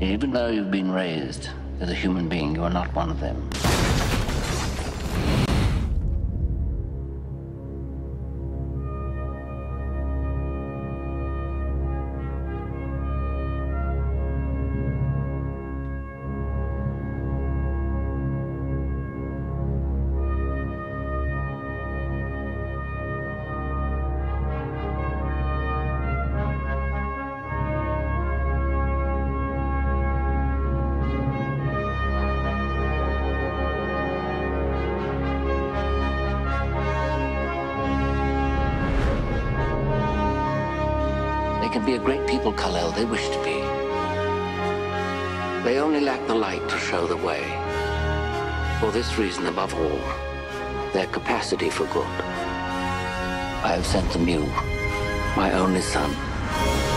Even though you've been raised as a human being, you are not one of them. They can be a great people, Kal-El. They wish to be. They only lack the light to show the way. For this reason, above all, their capacity for good. I have sent them you, my only son.